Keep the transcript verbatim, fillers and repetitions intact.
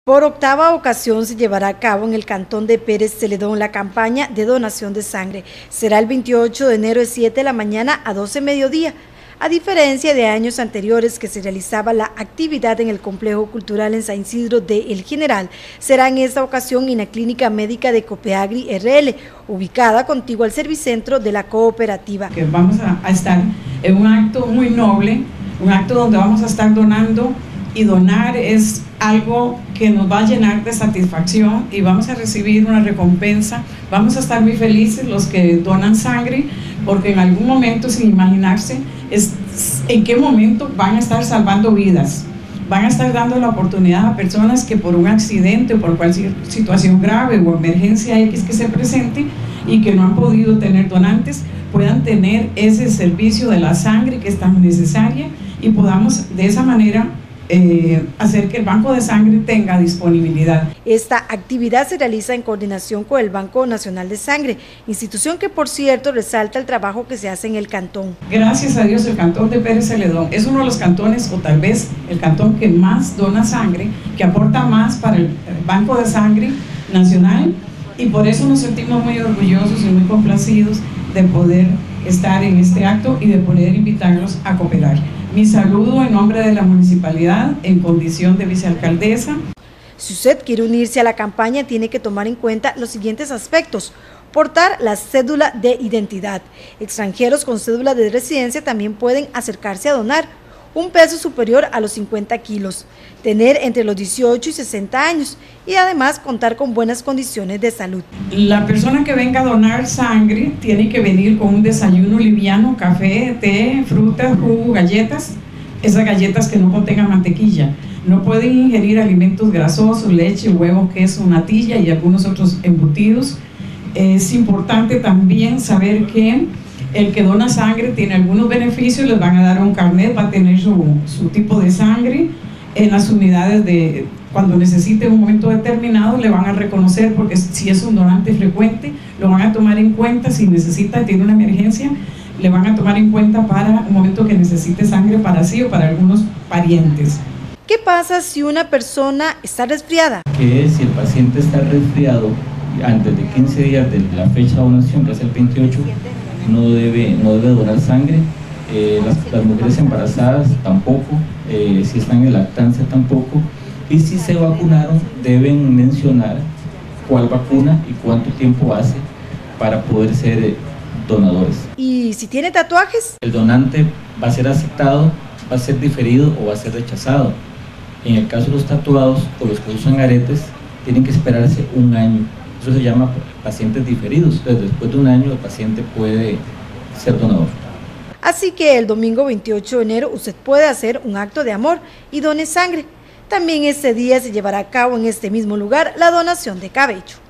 Por octava ocasión se llevará a cabo en el cantón de Pérez Celedón la campaña de donación de sangre. Será el veintiocho de enero de siete de la mañana a doce mediodía. A diferencia de años anteriores que se realizaba la actividad en el Complejo Cultural en San Isidro de El General, será en esta ocasión en la Clínica Médica de Copeagri R L, ubicada contigua al Servicentro de la Cooperativa. Que vamos a, a estar en un acto muy noble, un acto donde vamos a estar donando, y donar es algo que nos va a llenar de satisfacción y vamos a recibir una recompensa. Vamos a estar muy felices los que donan sangre, porque en algún momento, sin imaginarse es, en qué momento van a estar salvando vidas, van a estar dando la oportunidad a personas que por un accidente o por cualquier situación grave o emergencia X que se presente y que no han podido tener donantes, puedan tener ese servicio de la sangre que es tan necesaria y podamos de esa manera Eh, hacer que el Banco de Sangre tenga disponibilidad. Esta actividad se realiza en coordinación con el Banco Nacional de Sangre, institución que por cierto resalta el trabajo que se hace en el cantón. Gracias a Dios el cantón de Pérez Celedón es uno de los cantones, o tal vez el cantón que más dona sangre, que aporta más para el Banco de Sangre Nacional, y por eso nos sentimos muy orgullosos y muy complacidos de poder estar en este acto y de poder invitarlos a cooperar. Mi saludo en nombre de la municipalidad en condición de vicealcaldesa. Si usted quiere unirse a la campaña, tiene que tomar en cuenta los siguientes aspectos: portar la cédula de identidad. Extranjeros con cédula de residencia también pueden acercarse a donar. Un peso superior a los cincuenta kilos, tener entre los dieciocho y sesenta años y además contar con buenas condiciones de salud. La persona que venga a donar sangre tiene que venir con un desayuno liviano, café, té, frutas, jugo, galletas, esas galletas que no contengan mantequilla. No pueden ingerir alimentos grasosos, leche, huevo, queso, natilla y algunos otros embutidos. Es importante también saber que el que dona sangre tiene algunos beneficios, les van a dar un carnet, va a tener su, su tipo de sangre en las unidades de, cuando necesite en un momento determinado, le van a reconocer, porque si es un donante frecuente, lo van a tomar en cuenta. Si necesita, tiene una emergencia, le van a tomar en cuenta para un momento que necesite sangre para sí o para algunos parientes. ¿Qué pasa si una persona está resfriada? Que si el paciente está resfriado antes de quince días de la fecha de donación, que es el veintiocho, no debe, no debe donar sangre. Eh, las, las mujeres embarazadas tampoco, eh, si están en lactancia tampoco, y si se vacunaron deben mencionar cuál vacuna y cuánto tiempo hace para poder ser eh, donadores. ¿Y si tiene tatuajes? El donante va a ser aceptado, va a ser diferido o va a ser rechazado. En el caso de los tatuados o los que usan aretes, tienen que esperarse un año. Eso se llama pacientes diferidos. Entonces, después de un año el paciente puede ser donador. Así que el domingo veintiocho de enero usted puede hacer un acto de amor y done sangre. También este día se llevará a cabo en este mismo lugar la donación de cabello.